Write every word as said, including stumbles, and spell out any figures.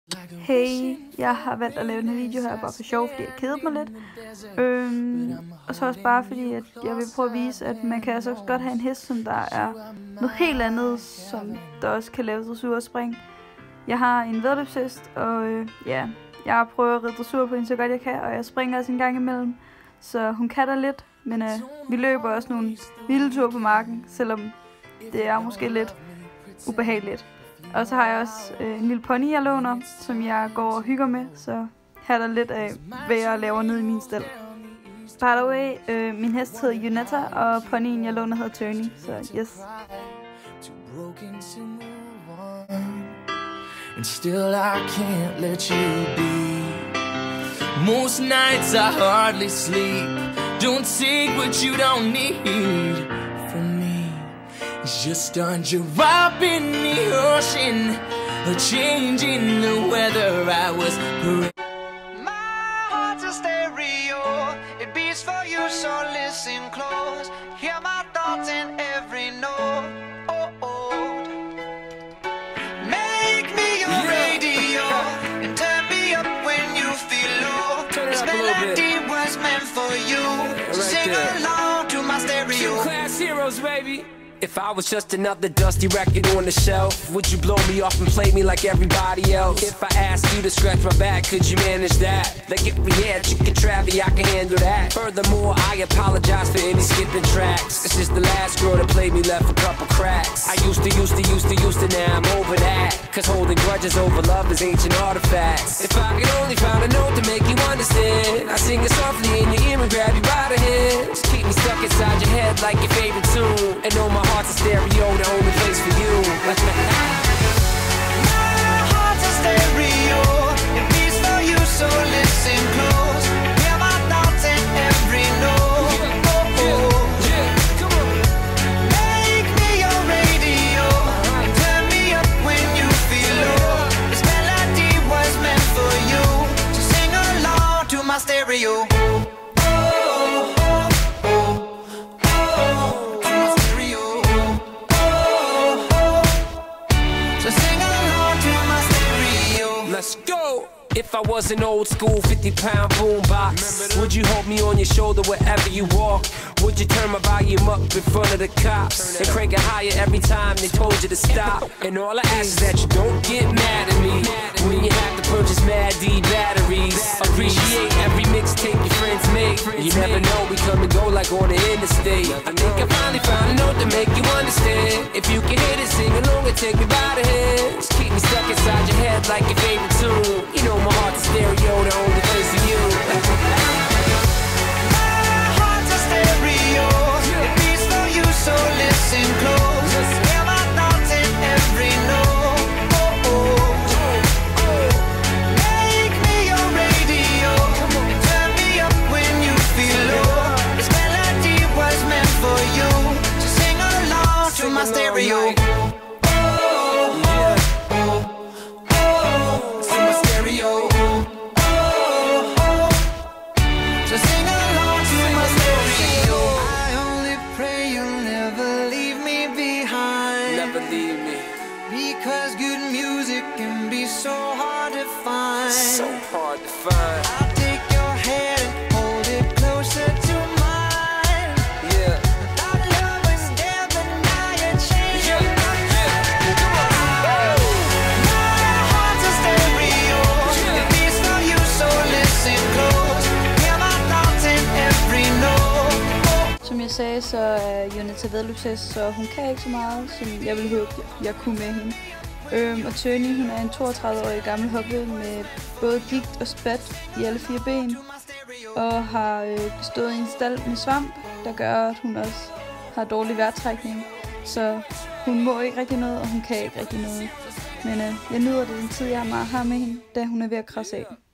Hey, jeg har valgt at lave den her video her bare for sjov, fordi jeg kedede mig lidt. Øhm, og så også bare fordi, at jeg vil prøve at vise, at man kan altså også godt have en hest, som der er noget helt andet, som der også kan lave dressur og spring. Jeg har en væddeløbshest, og øh, ja, jeg prøver at ride dressur på hende så godt jeg kan, og jeg springer også en gang imellem. Så hun kan da lidt, men øh, vi løber også nogle vilde ture på marken, selvom det er måske lidt ubehageligt. Og så har jeg også øh, en lille pony, jeg låner, som jeg går og hygger med, så her er der lidt af, hvad jeg laver nede i min stal. By the way, øh, min hest hedder Junetta, og ponyen, jeg låner, hedder Tony, så yes. And still I can't let you be. Most nights I hardly sleep. Don't take what you don't need from me. It's just a drop in the ocean, a change in the weather. I was my heart's a stereo. It beats for you, so listen close. Hear my thoughts in every note. Oh, oh. Make me your radio and turn me up when you feel low. This melody was meant for you. So sing along to my stereo. Two class heroes, baby. If I was just another dusty record on the shelf, would you blow me off and play me like everybody else? If I asked you to scratch my back, could you manage that? Like if we had chicken Travie, I can handle that. Furthermore, I apologize for any skipping tracks. This is the last girl that played me, left a couple cracks. I used to, used to, used to, used to, now I'm over that. Cause holding grudges over love is ancient artifacts. If I could only find a note to make you understand, I sing it softly in your ear and grab you by the hands. Keep me stuck inside your head like your favorite tune. And know my heart's a stereo, the only place for you. My heart's a stereo. It beats for you, so listen close. Hear my thoughts in every note. Oh, oh. Make me your radio and turn me up when you feel low. This melody was meant for you, so sing along to my stereo. Let's go! If I was an old school fifty pound boombox, would you hold me on your shoulder wherever you walk? Would you turn my volume up in front of the cops and crank it higher every time they told you to stop? And all I ask is that you don't get mad at me when you have to purchase Mad D batteries. Appreciate every mixtape your friends make. You never know, we come and go like on the interstate. I think I finally found a note to make you understand. If you can hit it, sing along and take me by the hands. Keep me stuck inside your head like your favorite tune. You know my heart's a stereo, the only place for you. My heart's a stereo. It beats for you, so listen close. Hear my thoughts in every note. Oh, oh. Make me your radio and turn me up when you feel low. This melody was meant for you, so sing along to my stereo. Because good music can be so hard to find. So hard to find. I'll take your hand and hold it closer to mine. Yeah. Our love was there, but now you're changing my mind. My heart's a stereo. It beats for you, so listen close. Hear my thoughts in every note. Som jeg sagde, så er Junetta væddeløbshest, så hun kan ikke så meget, som jeg ville håbe, jeg kunne med hende. Øhm, og Tony, hun er en toogtredive-årig gammel hoppe med både gigt og spat i alle fire ben, og har øh, stået i en stald med svamp, der gør, at hun også har dårlig vejrtrækning. Så hun må ikke rigtig noget, og hun kan ikke rigtig noget. Men øh, jeg nyder det den tid, jeg har med hende, da hun er ved at krasse af.